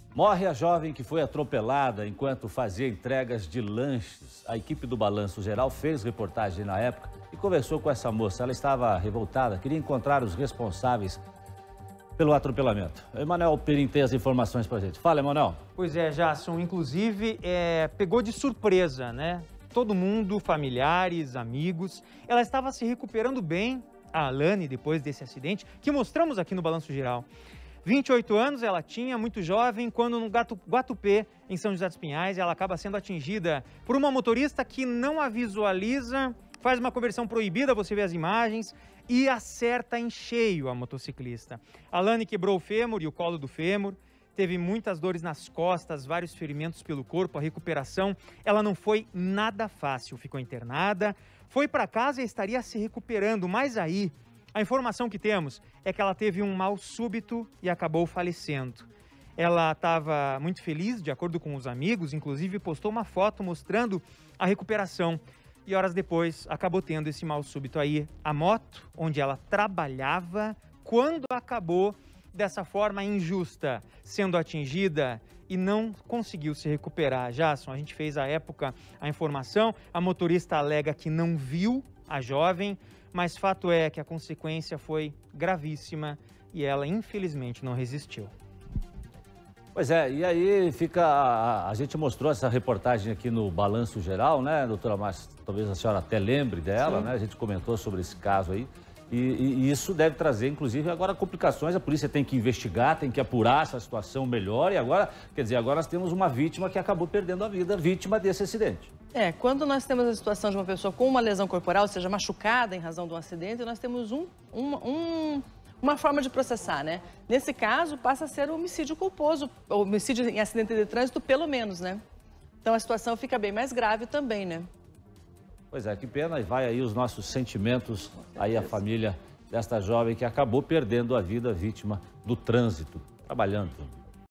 Morre a jovem que foi atropelada enquanto fazia entregas de lanches. A equipe do Balanço Geral fez reportagem na época e conversou com essa moça. Ela estava revoltada, queria encontrar os responsáveis pelo atropelamento. Emanuel Perim tem as informações pra gente. Fala, Emanuel. Pois é, Jasson, inclusive pegou de surpresa, né? Todo mundo, familiares, amigos. Ela estava se recuperando bem, a Alane, depois desse acidente, que mostramos aqui no Balanço Geral. 28 anos ela tinha, muito jovem, quando no Guatupê, em São José dos Pinhais, ela acaba sendo atingida por uma motorista que não a visualiza, faz uma conversão proibida, você vê as imagens, e acerta em cheio a motociclista. A Alane quebrou o fêmur e o colo do fêmur, teve muitas dores nas costas, vários ferimentos pelo corpo, a recuperação, ela não foi nada fácil, ficou internada, foi para casa e estaria se recuperando, mas aí a informação que temos é que ela teve um mal súbito e acabou falecendo. Ela estava muito feliz, de acordo com os amigos, inclusive postou uma foto mostrando a recuperação. E horas depois acabou tendo esse mal súbito aí. A moto, onde ela trabalhava, quando acabou dessa forma injusta, sendo atingida e não conseguiu se recuperar. Jasson, a gente fez à época a informação, a motorista alega que não viu a jovem, mas fato é que a consequência foi gravíssima e ela infelizmente não resistiu. Pois é, e aí fica, a gente mostrou essa reportagem aqui no Balanço Geral, né, doutora Márcia? Talvez a senhora até lembre dela, né? A gente comentou sobre esse caso aí. E isso deve trazer, inclusive, agora complicações. A polícia tem que investigar, tem que apurar essa situação melhor. E agora, quer dizer, agora nós temos uma vítima que acabou perdendo a vida, vítima desse acidente. Quando nós temos a situação de uma pessoa com uma lesão corporal, ou seja, machucada em razão de um acidente, nós temos uma forma de processar, né? Nesse caso, passa a ser o homicídio culposo, ou homicídio em acidente de trânsito, pelo menos, né? Então a situação fica bem mais grave também, né? Pois é, que pena, e vai aí os nossos sentimentos aí à família desta jovem que acabou perdendo a vida vítima do trânsito, trabalhando.